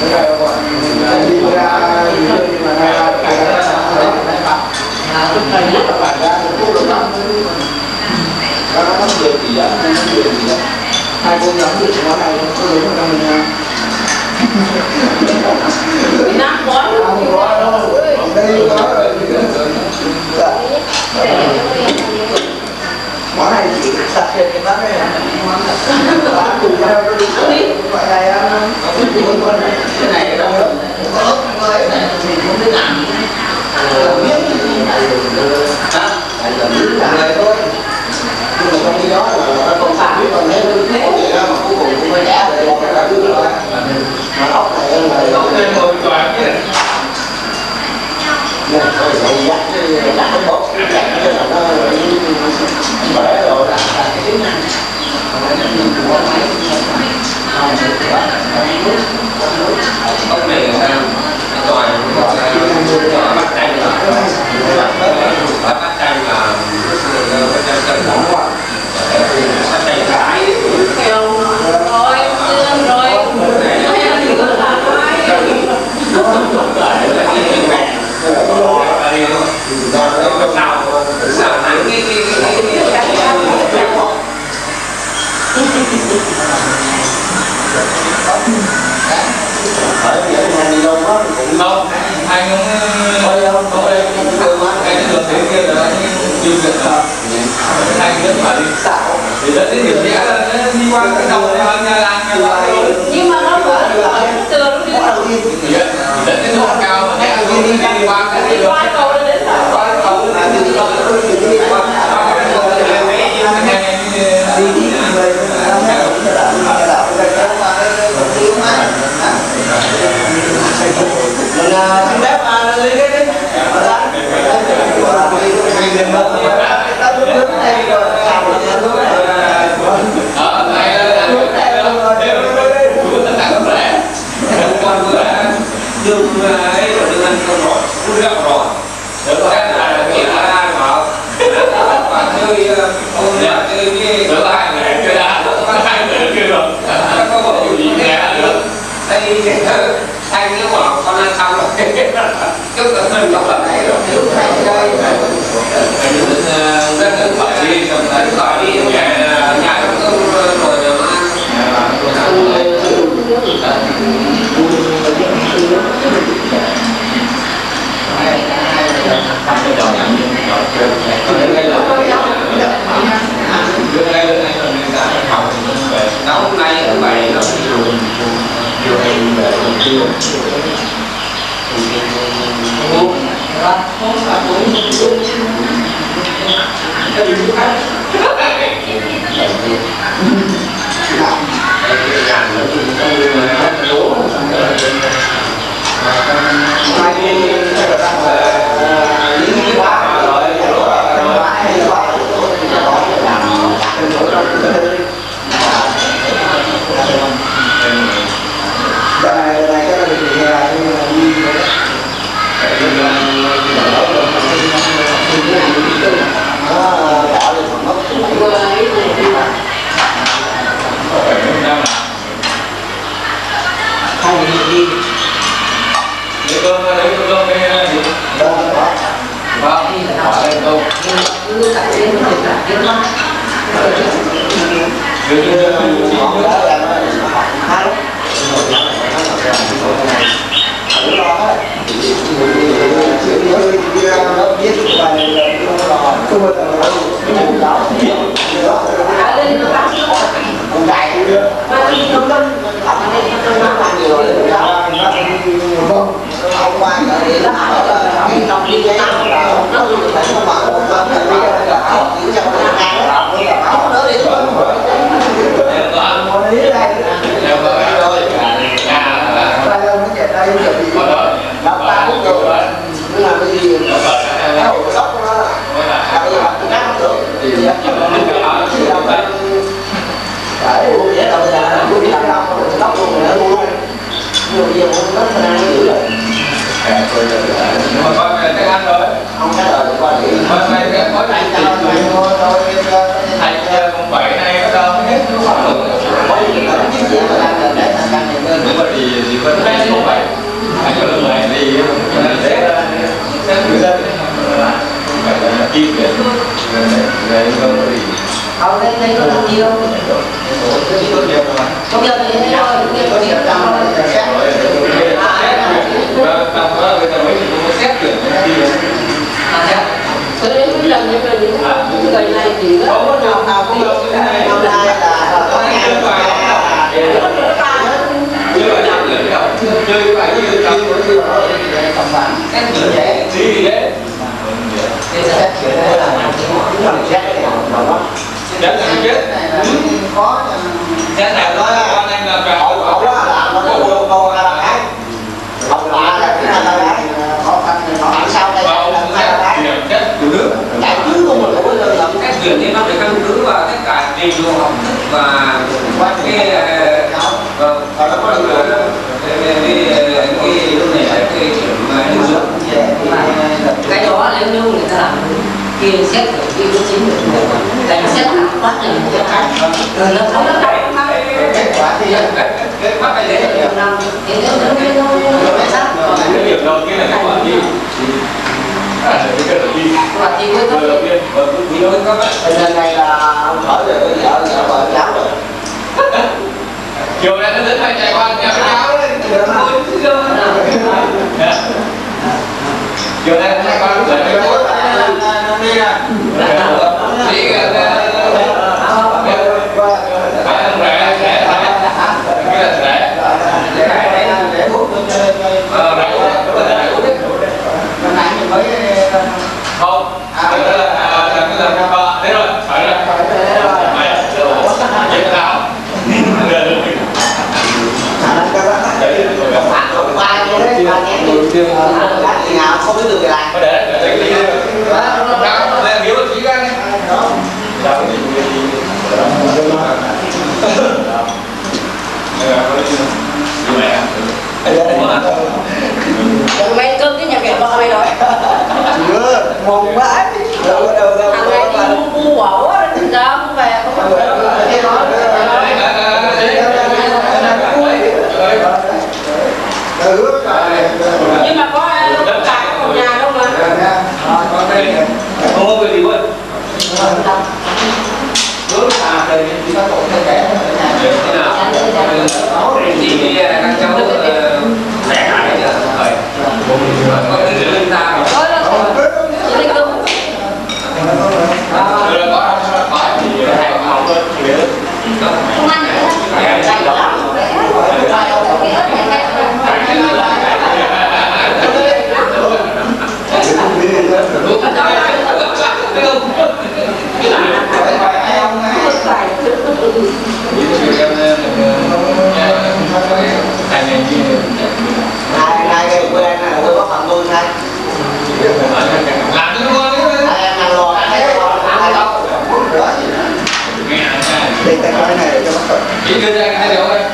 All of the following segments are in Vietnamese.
Hai cô nhóm được món này có đúng không mình năm món đây có món này chỉ đặt tiền cái bác này món bán cùng nhau nó đúng gọi này cái này đâu có ớt mới này mình không biết làm biết hả là biết làm này thôi nhưng mà trong khi đó là không phải biết còn thế vậy đó mà cuối cùng cũng phải trả để cái là biết rồi mà ốc này là ốc này ngồi toàn cái này nè thôi vậy dắt cái bốt dắt cái là nó bể rồi là cái tiếng này ốc này toàn bắt tay là bắt tay là bắt tay cái rồi tương rồi sao nắng cái không anh cũng có đây cái đường thế kia là điều kiện là anh rất phải đi xạo thì rất cái điểm vẽ là đi qua cái đầu này hơn nhà làng nhà làng nhưng mà nó vẫn tường đi đất cái độ cao mà vẽ đi qua cái đường qua cầu đến qua cầu là đi qua xin phép lấy cái anh nếu mà con ăn xong rồi chút là mình đọc là này rồi rất là phải đi cầm lấy khỏi đi nhà nó không rồi nấu hôm nay ở bảy nó Hãy subscribe cho kênh Ghiền Mì Gõ để không bỏ lỡ những video hấp dẫn. gì đó. Không có nào nào cũng được. Năm nay là có nhà chơi bài chơi bài gì được tầm khoảng các người trẻ gì đấy các chuyện đây là cũng là chết đấy đó chết là chết có chết là nói anh em là cả hậu hậu đó là nó có câu là cái hậu là cái là cái khó khăn họ làm sao đây là cái chết đủ nước giải cứu không một lỗi lầm các chuyện thì nó phải căn cứ vào tất cả trình độ học thức và cái lúc này là cái kiểu mà lưu dưỡng cái đó nếu như người ta làm kia xét được cái chính được đánh xét là quá trình nó không có kết quả thì kết quả phải lấy nhiều năm thì cái điểm đầu tiên là kết quả thi cái đầu tiên lần này là ông hỏi về vợ cháu rồi chiều nay nó đến hai chạy qua nhà với cháu đấy chiều nay hai con lại với bố đi à đi cái là rẻ không cái là con thế rồi phải rồi vậy nào nào không biết được về lại để đi đó là hiểu chỉ cái Mày cơm cái nhà kẻ vợ mày rồi. chưa mong quá đâu Thằng này đi mua ổ ra không về không nhưng mà có cả có một nhà đâu mà không có việc gì luôn thì các cháu khỏe hại nhờ có cái gì linh ta rồi có phải thì học lên không ăn hai cái quê anh là quê có phần luôn hay làm cho nó hai em ăn lò hai đâu đi cái này cho nó chỉ đưa ra hai điều thôi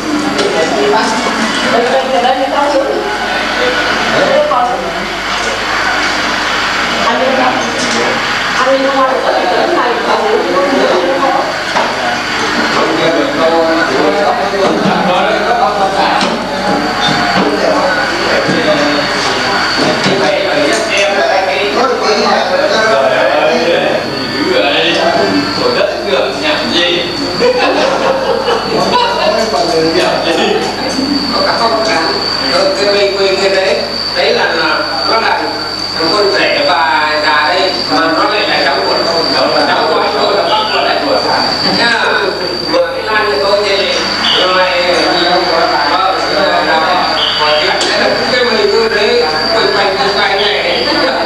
đấy là nó là con rể và già đây mà nó lại là cháu của cháu của anh tôi là bác của đấy nha vừa cái lan thì tôi thì rồi cái mình cứ đấy quanh này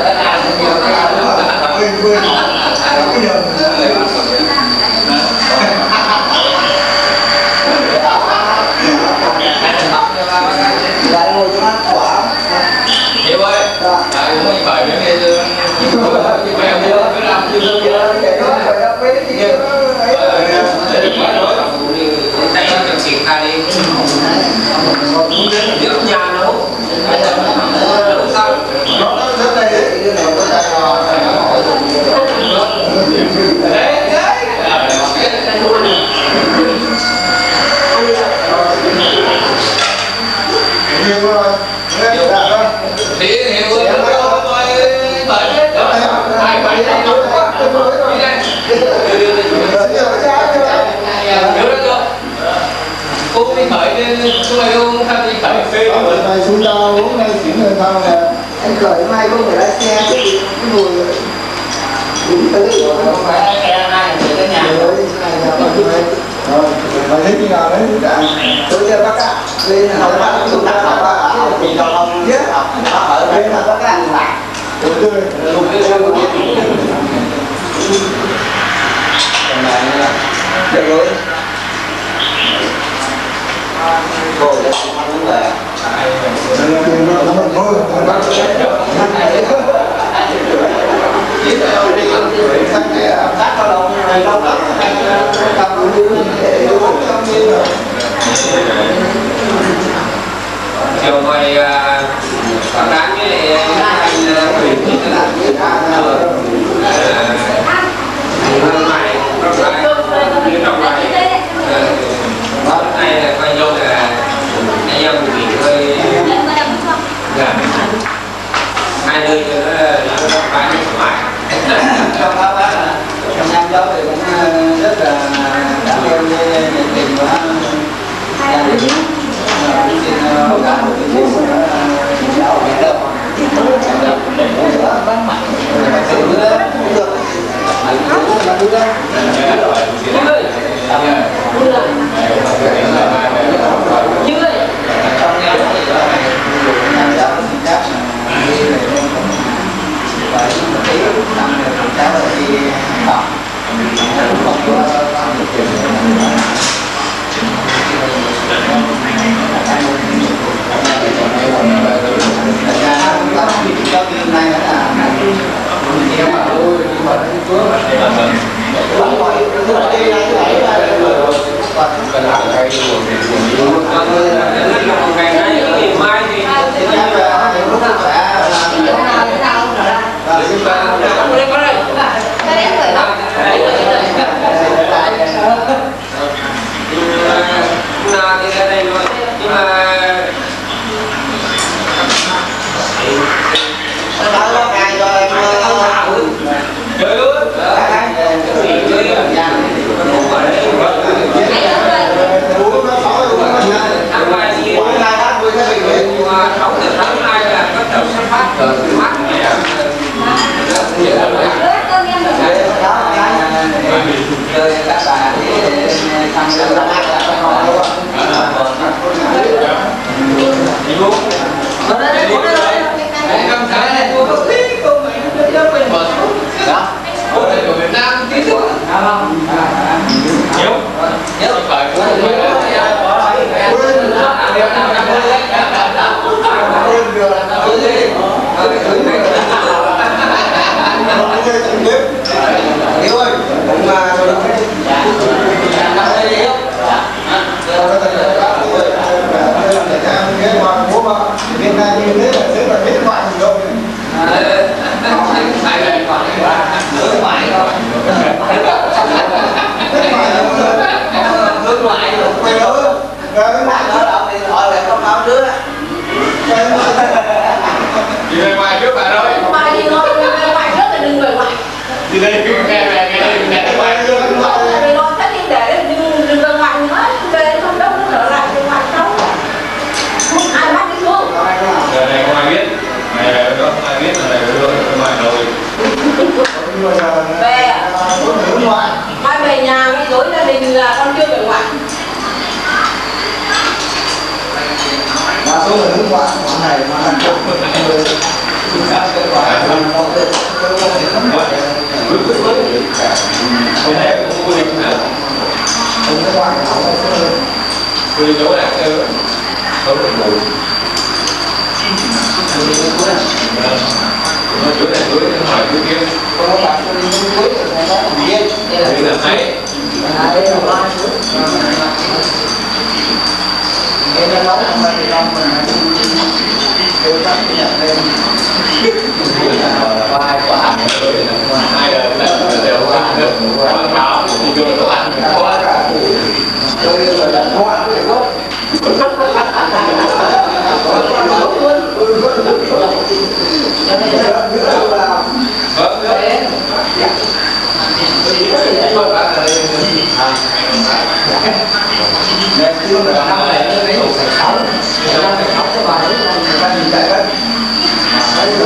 lại ngồi cho ăn quả hiểu ơi tại cũng mấy bài nữa nghe mẹ cứ làm chưa để tay cho chị ta đi nước nhà nấu xong nó rất đây đấy cái này có tay nhiều rồi thì hiểu ơi bởi hai bài quá đi đây cô đi khởi lên chúng mày không tham đi khởi phê này xuống đâu uống này chuyển người không nè anh khởi mai có người lái xe cái mùi không phải cái nhà rồi mà thấy như nào đấy tôi chơi bác ạ lên là bác cũng đặt bác vì đâu không biết ở bên là bác ạ tôi chơi lục cái sao cũng biết được rồi cô đã ăn uống về chiều ngày sáng đáng với anh Quỳnh thì là mày trong này này là coi như là anh em nghỉ ngơi hai nơi cho nó bán thoải trong đó là trong năm đó thì cũng rất là cảm ơn nhiệt tình của gia đình xin cả một cái chiếc cháu mẹ đâu bán mặt cũng được mình cũng là được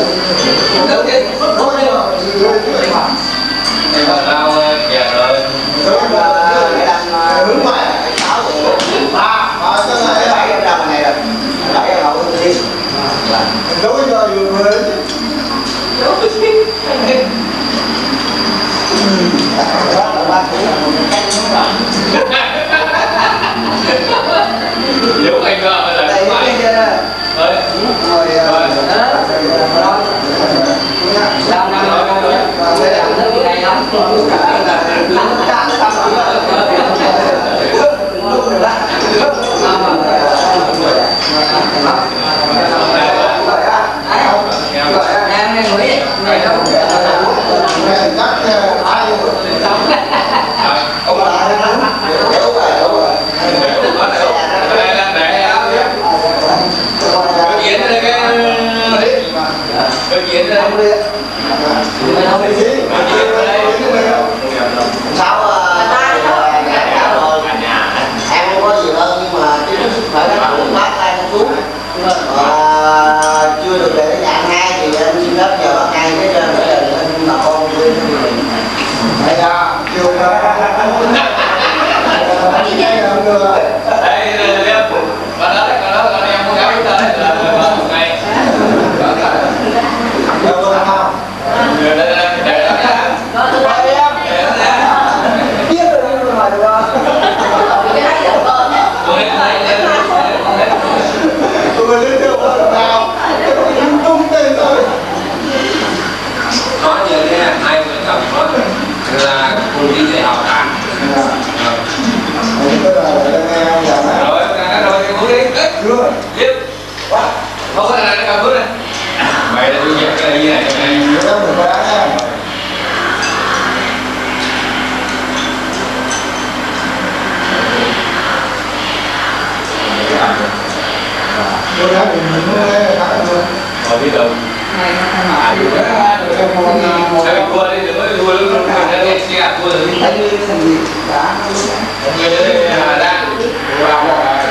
Tao kìa rồi này đâu chắc ai ông lại đúng rồi cái kiến đây cái kiến đây sao em không có gì hơn nhưng mà cái sức khỏe nó cũng bác tay nó xuống chưa được để dạng 2 thì em xin phép giờ bác 2 cái bà con quên đây ra chưa còn đó em muốn gái tới là một ngày nói như thế là hai vợ chồng nói là cùng đi dạy học cả rồi cái bước đi tiếp không có này nó cầm bước này mày là tôi dẹp cái này như này rồi đi đâu em cua đi đừng có cua lúc mình đi xe cua rồi đi người đây là đang vào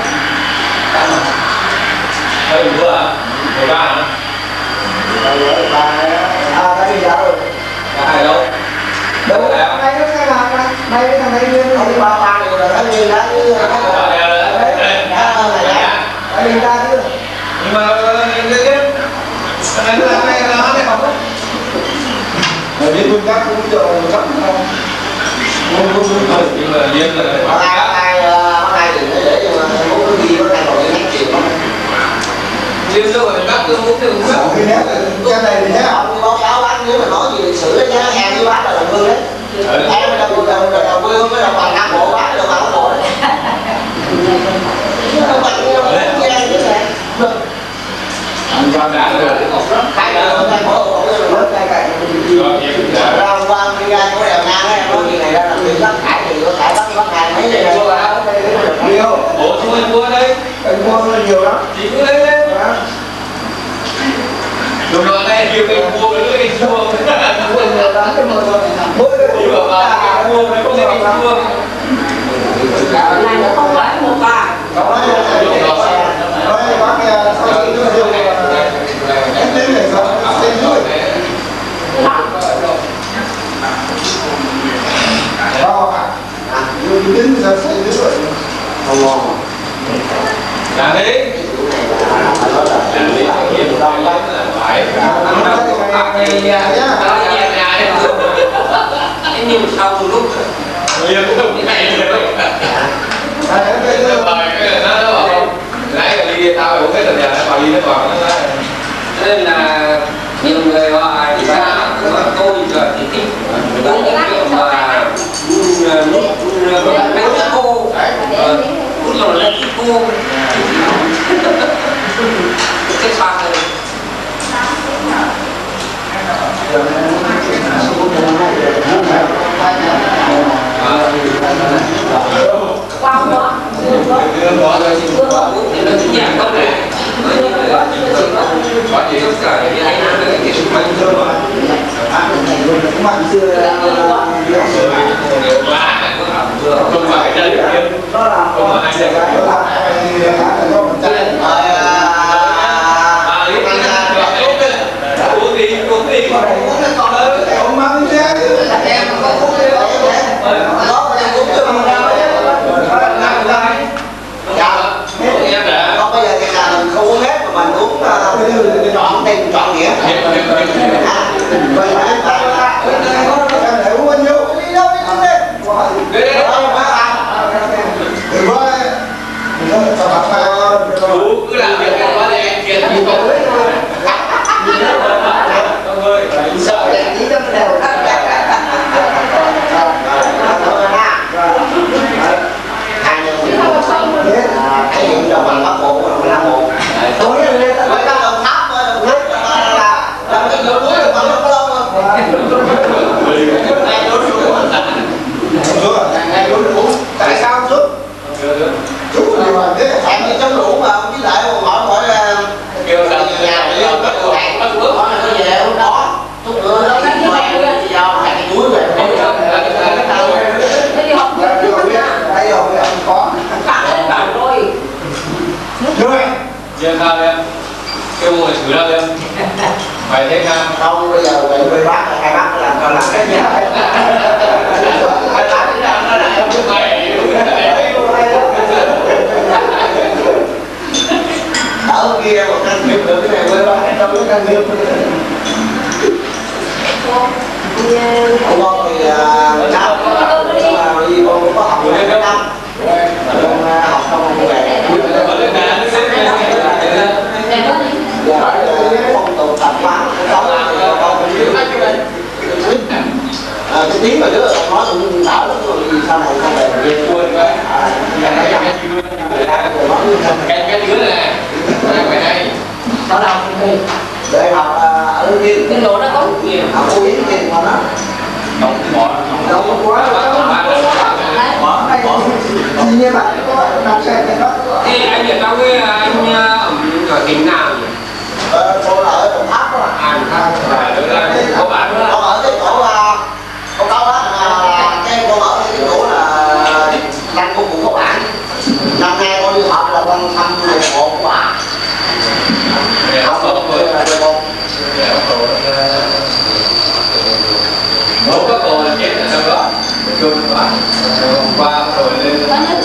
hơi cua à 13 hả đây bây giờ rồi hai đâu đâu đây nó sai làm đây cái thằng này nguyên ba ba rồi là nó như đó chứ đi ra chứ nhưng mà cái này nó không rồi đi phương các cũng cho cấp không nhưng mà riêng là bác hai thì nó để nhưng mà muốn cái gì bác hai còn nhắc tiền không riêng đâu rồi bác cứ muốn cái này thì nhá không báo cáo bác nếu mà nói gì lịch sử nhá em với bác là đồng hương đấy em là đồng hương với đồng bằng Nam Bộ bác là đồng bằng Nam Bộ đấy đồng bằng anh cho đã rồi hai người hai bộ lớn cay cạnh ra quang đi ra chỗ đèo ngang ấy có gì này ra làm việc bác Hải thì có thể bác Hải mấy người này nhiều bộ chú anh mua đây anh mua nhiều lắm chỉ cứ lấy đấy lúc đó này nhiều cái mua cái lưỡi cái chua mua nhiều lắm cái mưa mỗi cái nhiều mà mua cái có cái chua này nó không phải một bà nói bác sau khi nó dùng em đến để sao xem thôi đến giờ xây đứa rồi không ngon là đấy nhưng sau một lúc liền không ngày nãy là đi tao cũng biết là nhà nó đi nó còn nên là nhiều người gọi ra tôi giờ thì thích uống cái kiểu mà mấy cái cô cũng rồi là cái cô cái pha này qua quá thì nó chỉ nhạc không này có gì tất cả những cái này là cái sức mạnh thôi mà mạnh xưa không phải cái đấy đó là không phải cái đấy uống đi ông mang ra em có uống đi đó mà uống cho mình ra không bây giờ cái nào mình không uống hết mà mình uống trọn tên trọn nghĩa vậy là để uống bao nhiêu đi đâu đi đâu đi đừng có chú cứ làm việc quá thì em kia thì không sợ đèn tí cho đều hai nhân thể hiện đồng bằng Bắc Bộ đồng bằng Nam Bộ tôi lên tới Đồng Tháp là cái núi đồng bằng Bắc Long đâu em? Cái mùa xử đâu em? Phải thế nào? Không, bây giờ về bác là hai bác làm cho làm cái gì hai bác đi làm nó lại không biết mày ở kia một căn nghiệp được cái này quên bác đâu có căn nghiệp ông con thì năm vì con có học được cái năm con học xong con về phong tục tập quán cái tiếng mà đứa ông nói cũng đỡ lắm rồi sau này con về quên cái đứa này phải đây nó đâu cũng đi để học ở kia cái độ nó có nhiều học cô yến kia mà nó không bỏ đâu quá như vậy có đạp xe cái đó thì anh ở trong cái anh ở tỉnh nào nhỉ? cô là ở Đồng Tháp đó À, có bạn con ở cái chỗ con đâu đó cái con ở cái chỗ là đang cô của các bạn năm nay con đi học là con thăm một của bà học ở con một cái cô chết ở đâu đó chung quá qua rồi lên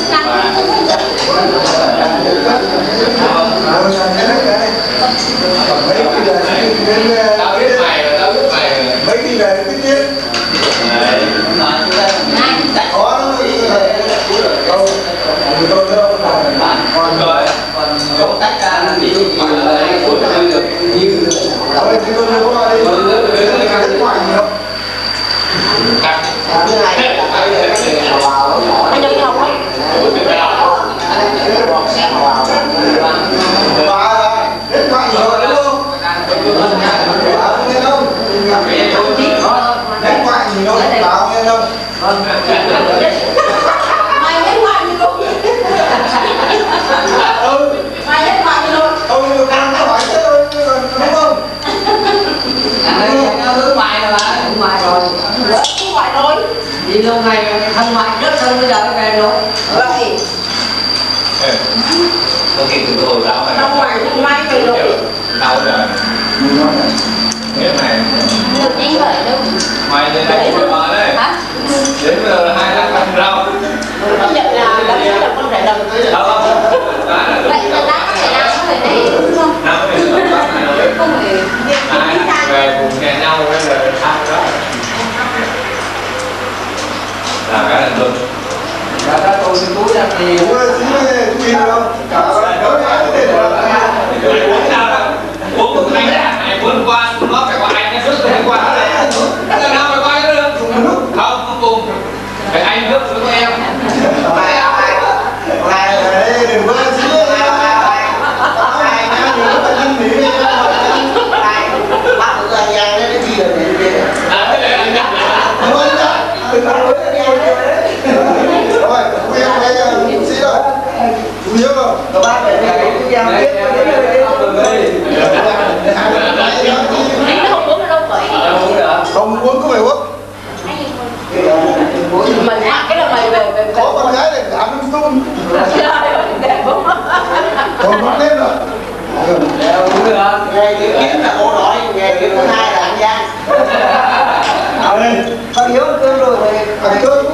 tao biết mày rồi tao biết mày rồi mấy cái này cái tiết có nó đâu tôi đâu còn rồi còn tất cả nó bị mà là của tôi được nhiều rồi thì tôi đâu có đi cái ngoài nhiều cái này là vào nó cho đi học ấy và đến ngoài nhiều đúng không? Nghe không? Đến ngoài nhiều vào nghe không? mày đến ngoài đi luôn mày đến ngoài đi luôn Ông nhiều năm có hỏi thế thôi đúng không? hướng ngoài rồi bà hướng ngoài rồi hướng ngoài rồi đi luôn này thân ngoài rất thân bây giờ về rồi vậy có khi từ hồi giáo này trong ngoài không may về rồi đau rồi cái này được nhanh vậy đâu mày lên đây cũng mở đấy hả đến bây giờ là 2 tháng ăn rau con nhận là con rẻ đồng không vậy là đã có thể làm có thể đấy đúng không năm mươi không phải về cùng nhà nhau bây giờ ăn đó là cái này luôn Đã tôi xin túi ra thì cũng xin không? Cả đối uống một anh này muốn qua nó phải qua anh nó rước phải qua nó này là nào phải qua nó được không cùng phải anh rước với em này đừng có xin bác của anh Giang đấy cái gì là để rồi, quý ông thấy xin rồi. Chú nhớ không? Các bác để cái giao tiếp không uống đâu vậy không uống có phải uống. mình cái là mày về Có con gái này cảm ơn Tun. Còn mất lên rồi. Nghề kiếm kiếm là bộ đội, nghề kiếm thứ hai là anh Giang. Bác Hiếu cơm rồi, phải chơi